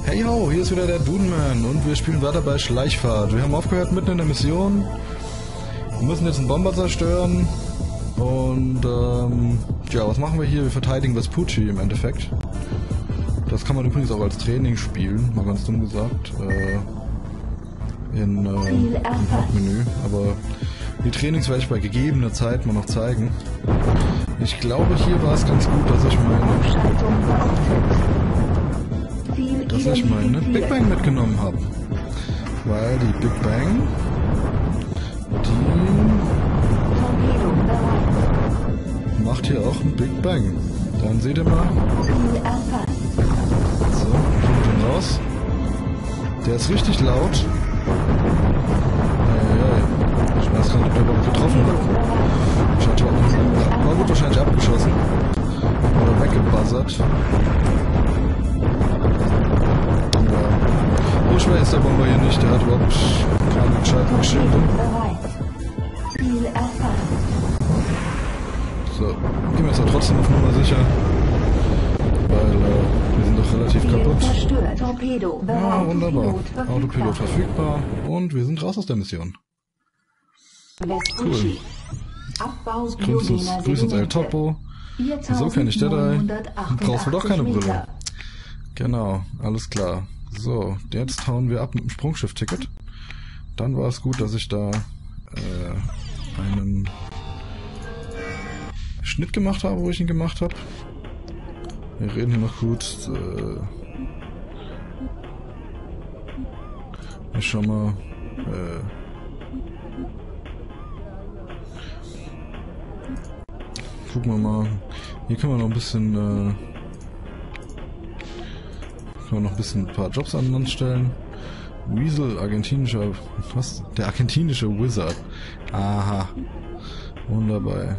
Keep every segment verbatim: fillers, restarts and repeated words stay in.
Hey ho, hier ist wieder der Dudenman und wir spielen weiter bei Schleichfahrt. Wir haben aufgehört mitten in der Mission. Wir müssen jetzt einen Bomber zerstören. Und ähm, ja, was machen wir hier? Wir verteidigen Vespucci im Endeffekt. Das kann man übrigens auch als Training spielen, mal ganz dumm gesagt. Äh, in, äh, im Hauptmenü. Aber die Trainings werde ich bei gegebener Zeit mal noch zeigen. Ich glaube, hier war es ganz gut, dass ich meine... dass ich meine Big Bang mitgenommen habe. Weil die Big Bang, die macht hier auch ein Big Bang. Dann seht ihr mal. So, kommt den raus. Der ist richtig laut. Eieiei. Ich weiß gar nicht, ob der überhaupt getroffen hat. War gut wahrscheinlich abgeschossen. Oder weggebuzzert. So schwer ist der Bomber hier nicht, der hat überhaupt keine gescheiten Geschilde. So, gehen wir jetzt aber trotzdem auf Nummer sicher. Weil äh, wir sind doch relativ kaputt. Ja, wunderbar. Autopilot verfügbar und wir sind raus aus der Mission. Cool. Grüß uns, grüß uns El Topo. So kenne ich Jedi. Brauchst du doch keine Brille. Genau, alles klar. So, jetzt hauen wir ab mit dem Sprungschiff-Ticket. Dann war es gut, dass ich da äh, einen Schnitt gemacht habe, wo ich ihn gemacht habe. Wir reden hier noch kurz. Äh, ich schau mal. Äh, gucken wir mal. Hier können wir noch ein bisschen... Äh, Können wir noch ein bisschen ein paar Jobs an Land stellen. Weasel, argentinischer... Was? Der argentinische Wizard. Aha. Wunderbar.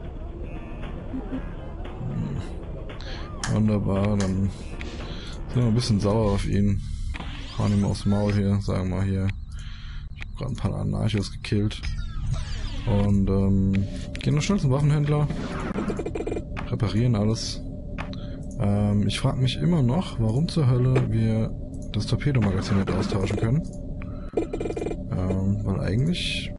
Hm. Wunderbar, dann sind wir ein bisschen sauer auf ihn. Hauen ihm aufs Maul hier, sagen wir mal hier. Ich habe gerade ein paar Anarchos gekillt. Und ähm, gehen noch schnell zum Waffenhändler. Reparieren alles. Ähm, ich frage mich immer noch, warum zur Hölle wir das Torpedomagazin nicht austauschen können. Ähm, weil eigentlich...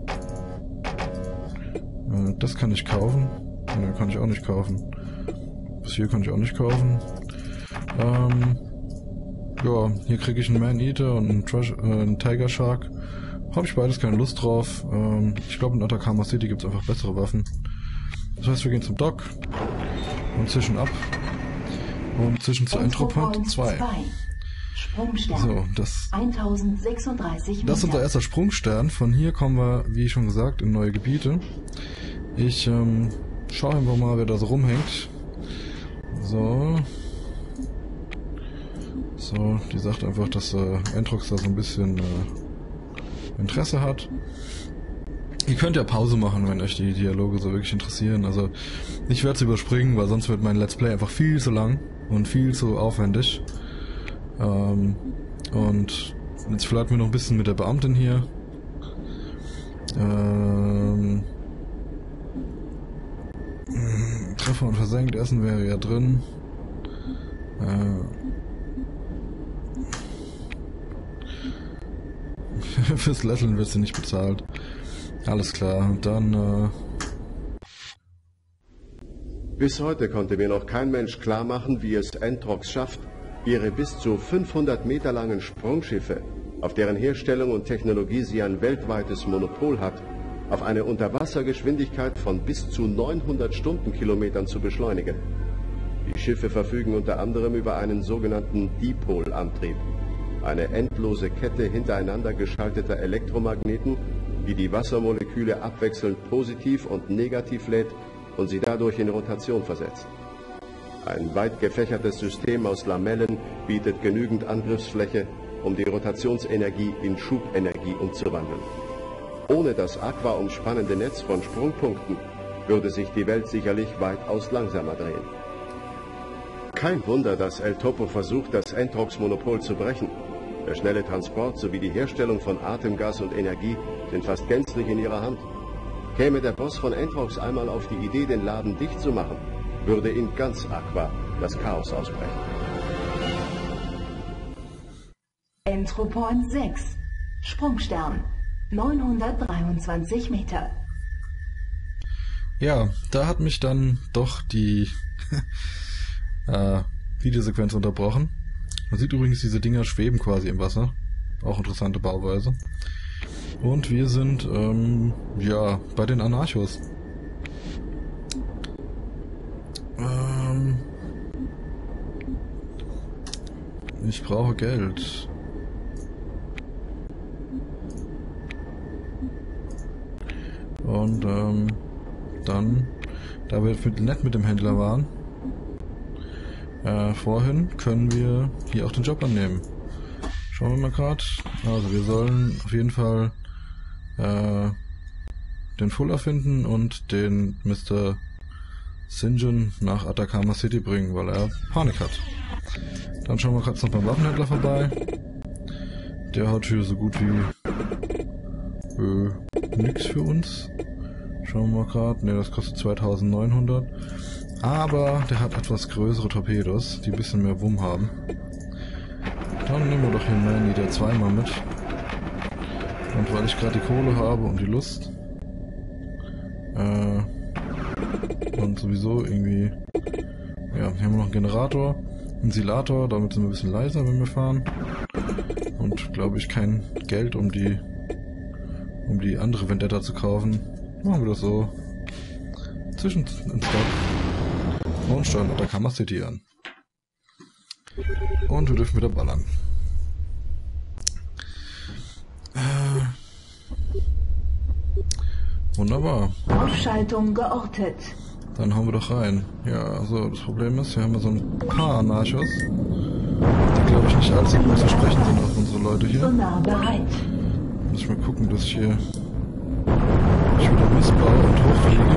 Äh, das kann ich kaufen. Ne, kann ich auch nicht kaufen. Das hier kann ich auch nicht kaufen. Ähm, ja, hier kriege ich einen Man-Eater und einen, Trash, äh, einen Tiger Shark. Habe ich beides keine Lust drauf. Ähm, ich glaube, in Atacama City gibt es einfach bessere Waffen. Das heißt, wir gehen zum Dock und zischen ab. Und zwischen zu Entropont zwei. So, das, das ist unser erster Sprungstern. Von hier kommen wir, wie schon gesagt, in neue Gebiete. Ich ähm, schaue einfach mal, wer da so rumhängt. So. So, die sagt einfach, dass äh, Entrox da so ein bisschen äh, Interesse hat. Ihr könnt ja Pause machen, wenn euch die Dialoge so wirklich interessieren. Also, ich werde es überspringen, weil sonst wird mein Let's Play einfach viel zu lang und viel zu aufwendig. Ähm, und jetzt flirten wir noch ein bisschen mit der Beamtin hier. Ähm, Treffer und versenkt, Essen wäre ja drin. Äh, fürs Lächeln wird sie nicht bezahlt. Alles klar, und dann, äh... Bis heute konnte mir noch kein Mensch klar machen, wie es Entrox schafft, ihre bis zu fünfhundert Meter langen Sprungschiffe, auf deren Herstellung und Technologie sie ein weltweites Monopol hat, auf eine Unterwassergeschwindigkeit von bis zu neunhundert Stundenkilometern zu beschleunigen. Die Schiffe verfügen unter anderem über einen sogenannten Dipol-Antrieb, eine endlose Kette hintereinander geschalteter Elektromagneten, die die Wassermoleküle abwechselnd positiv und negativ lädt und sie dadurch in Rotation versetzt. Ein weit gefächertes System aus Lamellen bietet genügend Angriffsfläche, um die Rotationsenergie in Schubenergie umzuwandeln. Ohne das aquaumspannende Netz von Sprungpunkten würde sich die Welt sicherlich weitaus langsamer drehen. Kein Wunder, dass El Topo versucht, das Entrox-Monopol zu brechen. Der schnelle Transport sowie die Herstellung von Atemgas und Energie sind fast gänzlich in ihrer Hand. Käme der Boss von Entrox einmal auf die Idee, den Laden dicht zu machen, würde in ganz Aqua das Chaos ausbrechen. Entropoint sechs. Sprungstern. neunhundertdreiundzwanzig Meter. Ja, da hat mich dann doch die äh, Videosequenz unterbrochen. Man sieht übrigens, diese Dinger schweben quasi im Wasser. Auch interessante Bauweise. Und wir sind, ähm, ja, bei den Anarchos. Ähm, ich brauche Geld. Und, ähm, dann, da wir nett mit dem Händler waren, äh, vorhin können wir hier auch den Job annehmen. Schauen wir mal gerade. Also wir sollen auf jeden Fall äh, den Fuller finden und den Mister Sinjin nach Atacama City bringen, weil er Panik hat. Dann schauen wir gerade noch beim Waffenhändler vorbei. Der hat hier so gut wie äh, nix für uns. Schauen wir mal gerade. Ne, das kostet zweitausendneunhundert. Aber der hat etwas größere Torpedos, die ein bisschen mehr Wumm haben. Dann nehmen wir doch hier Man Eater zweimal mit. Und weil ich gerade die Kohle habe und die Lust äh, und sowieso irgendwie, ja, hier haben wir noch einen Generator, einen Silator, damit sind wir ein bisschen leiser, wenn wir fahren. Und glaube ich kein Geld, um die um die andere Vendetta zu kaufen. Machen wir das so. Zwischen ins Stock und steuern Atacama City an. Und wir dürfen wieder ballern. Äh, wunderbar. Aufschaltung geortet. Dann hauen wir doch rein. Ja, also das Problem ist, wir haben ja so ein paar Anarchos, die glaube ich nicht allzu gut zu sprechen sind auf unsere Leute hier. Sonar bereit. Muss ich mal gucken, dass ich hier ich wieder missbaue und hochfliege.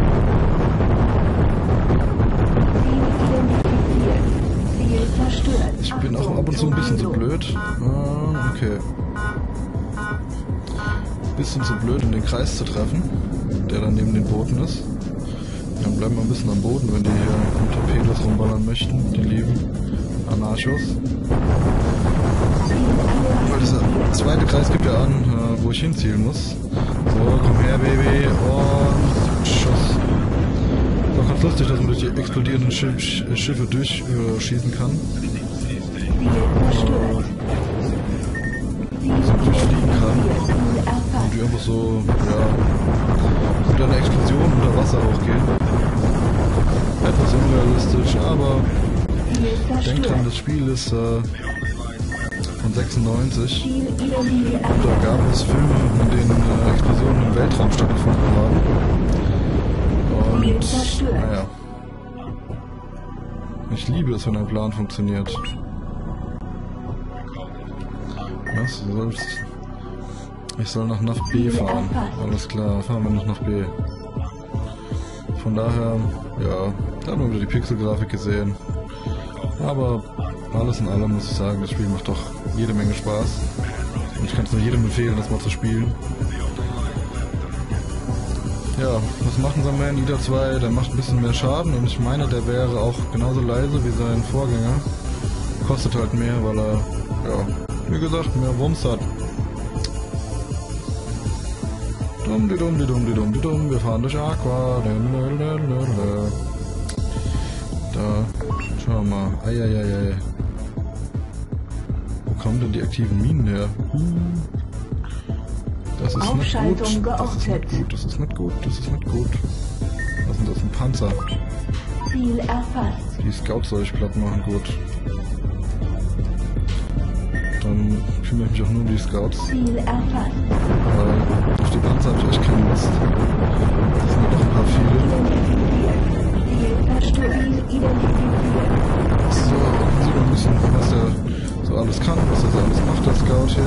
Ich bin auch ab und zu ein bisschen zu blöd. Ah, okay. Ein bisschen zu blöd, in den Kreis zu treffen, der dann neben den Booten ist. Dann bleiben wir ein bisschen am Boden, wenn die hier mit Torpedos rumballern möchten, die lieben Anarchos. Weil dieser zweite Kreis gibt ja an, wo ich hinzielen muss. So, komm her, Baby. Und Schuss. War ganz lustig, dass man durch die explodierenden Schiff, Schiffe durchschießen äh, kann. So durchfliegen kann. Und die einfach so, ja, mit einer Explosion unter Wasser hochgehen. Etwas unrealistisch, aber denkt dran, das Spiel ist äh, von sechsundneunzig. Und da gab es Filme, in denen äh, Explosionen im Weltraum stattgefunden haben. Und, naja. Ich liebe es, wenn ein Plan funktioniert. Was? Du sollst... Ich soll nach N A V B fahren. Alles klar, fahren wir noch nach B. Von daher, ja, da haben wir wieder die Pixelgrafik gesehen. Aber alles in allem muss ich sagen, das Spiel macht doch jede Menge Spaß. Und ich kann es nur jedem empfehlen, das mal zu spielen. Ja, was macht unser Man Eater zwei? Der macht ein bisschen mehr Schaden und ich meine, der wäre auch genauso leise wie sein Vorgänger. Kostet halt mehr, weil er, ja, wie gesagt, mehr Wumms hat. Dumm, die dumm, die dumm, die dumm, die dumm, wir fahren durch Aqua. Da, schauen wir mal. Eieiei. Wo kommen denn die aktiven Minen her? Das ist Aufschaltung nicht gut. geortet. Das ist nicht gut, das ist nicht gut. Was ist denn das? Ein Panzer. Ziel erfasst. Die Scouts soll ich platt machen, gut. Dann kümmere ich mich auch nur um die Scouts. Ziel erfasst. Weil durch die Panzer habe ich echt keine Lust. Das sind ja doch ein paar viele. Ziel verstört. So, dann sieht man ein bisschen, was der so alles kann, was er so alles macht, der Scout hier.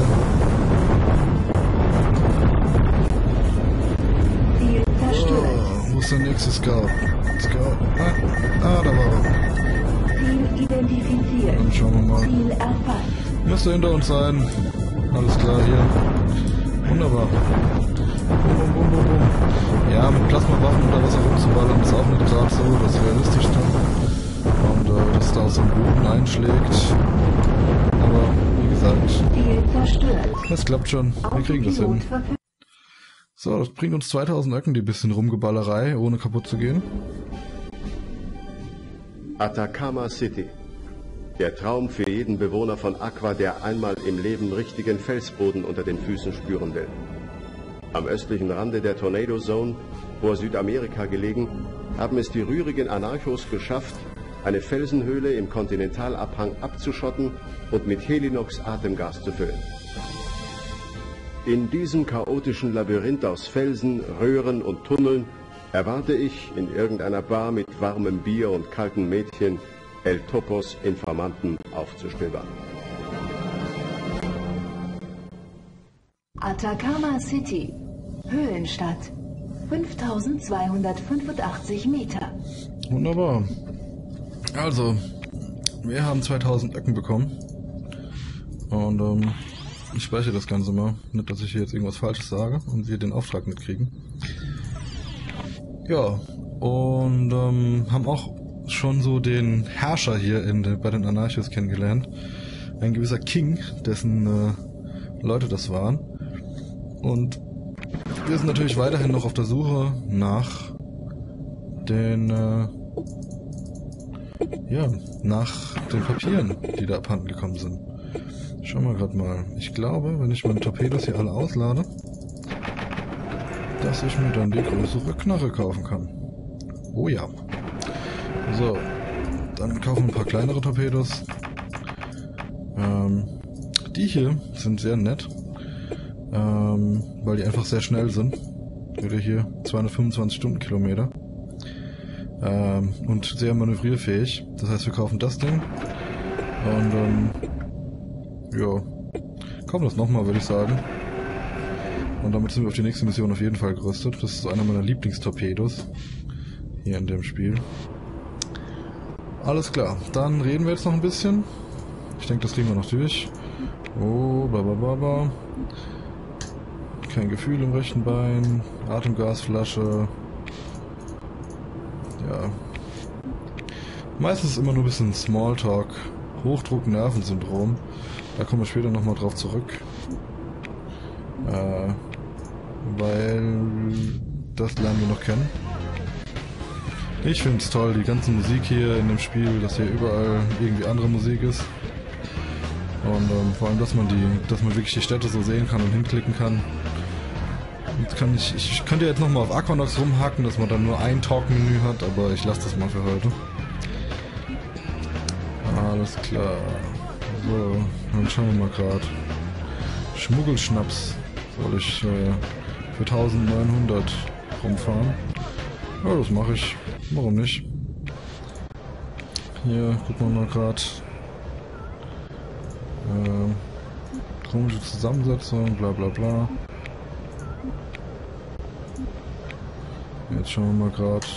Ziel verstört. Oh, wo ist der nächste Scout? Scout. Ah, ah da war er. Ziel identifiziert. Dann schauen wir mal. Ziel erfasst. Müsste hinter uns sein. Alles klar, hier. Wunderbar. Bum, bum, bum, bum, bum. Ja, mit Plasmawaffen unter Wasser rumzuballern ist auch nicht gerade so das Realistischste. Und äh, dass da aus dem Boden einschlägt. Aber wie gesagt, zerstört. Das klappt schon. Wir kriegen das hin. Autopilot verfügbar. So, das bringt uns zweitausend Öcken, die bisschen Rumgeballerei, ohne kaputt zu gehen. Atacama City. Der Traum für jeden Bewohner von Aqua, der einmal im Leben richtigen Felsboden unter den Füßen spüren will. Am östlichen Rande der Tornado Zone, vor Südamerika gelegen, haben es die rührigen Anarchos geschafft, eine Felsenhöhle im Kontinentalabhang abzuschotten und mit Helinox-Atemgas zu füllen. In diesem chaotischen Labyrinth aus Felsen, Röhren und Tunneln erwarte ich in irgendeiner Bar mit warmem Bier und kalten Mädchen El Topos Informanten aufzustöbern. Atacama City. Höhlenstadt. fünftausendzweihundertfünfundachtzig Meter. Wunderbar. Also, wir haben zweitausend Öcken bekommen. Und ähm, ich speichere das Ganze mal. Nicht, dass ich hier jetzt irgendwas Falsches sage und wir den Auftrag mitkriegen. Ja, und ähm, haben auch schon so den Herrscher hier in de, bei den Anarchos kennengelernt. Ein gewisser King, dessen äh, Leute das waren. Und wir sind natürlich weiterhin noch auf der Suche nach den, äh, ja, nach den Papieren, die da abhanden gekommen sind. Schauen wir gerade mal. Ich glaube, wenn ich meine Torpedos hier alle auslade, dass ich mir dann die größere Knarre kaufen kann. Oh ja. So, dann kaufen wir ein paar kleinere Torpedos. Ähm, die hier sind sehr nett, ähm, weil die einfach sehr schnell sind. Wieder hier zweihundertfünfundzwanzig Stundenkilometer. Ähm, und sehr manövrierfähig. Das heißt, wir kaufen das Ding. Und, ähm, ja, kaufen das nochmal, würde ich sagen. Und damit sind wir auf die nächste Mission auf jeden Fall gerüstet. Das ist einer meiner Lieblingstorpedos hier in dem Spiel. Alles klar, dann reden wir jetzt noch ein bisschen. Ich denke, das kriegen wir noch durch. Oh, blablabla. Kein Gefühl im rechten Bein. Atemgasflasche. Ja. Meistens ist immer nur ein bisschen Smalltalk. Hochdruck-Nervensyndrom. Da kommen wir später nochmal drauf zurück. Äh, weil das lernen wir noch kennen. Ich finde es toll, die ganze Musik hier in dem Spiel, dass hier überall irgendwie andere Musik ist. Und ähm, vor allem, dass man die, dass man wirklich die Städte so sehen kann und hinklicken kann. Jetzt kann ich, ich könnte jetzt nochmal auf Aquanox rumhacken, dass man dann nur ein Talk-Menü hat, aber ich lasse das mal für heute. Alles klar. So, dann schauen wir mal gerade. Schmuggelschnaps soll ich äh, für eintausendneunhundert rumfahren. Ja, das mache ich. Warum nicht? Hier gucken wir mal gerade. Äh, komische Zusammensetzung, bla bla bla. Jetzt schauen wir mal gerade.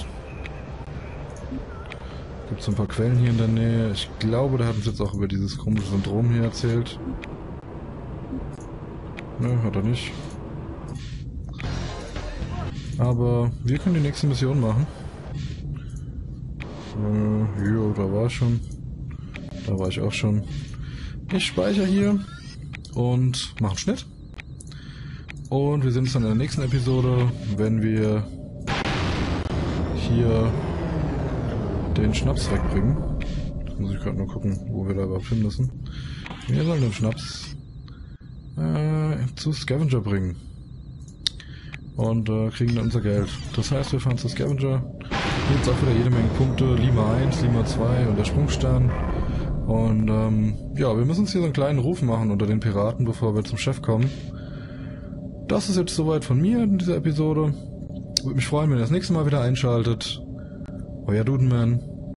Gibt es ein paar Quellen hier in der Nähe. Ich glaube, der hat uns jetzt auch über dieses komische Syndrom hier erzählt. Ne, hat er nicht. Aber wir können die nächste Mission machen. Äh, ja, da war ich schon. Da war ich auch schon. Ich speichere hier und mache einen Schnitt. Und wir sehen uns dann in der nächsten Episode, wenn wir hier den Schnaps wegbringen. Jetzt muss ich gerade nur gucken, wo wir da überhaupt hin müssen. Wir sollen den Schnaps äh, zu Scavenger bringen. Und äh, kriegen dann unser Geld. Das heißt, wir fahren zu Scavenger. Jetzt auch wieder jede Menge Punkte. Lima eins, Lima zwei und der Sprungstern. Und ähm, ja, wir müssen uns hier so einen kleinen Ruf machen unter den Piraten, bevor wir zum Chef kommen. Das ist jetzt soweit von mir in dieser Episode. Würde mich freuen, wenn ihr das nächste Mal wieder einschaltet. Euer Dudenman.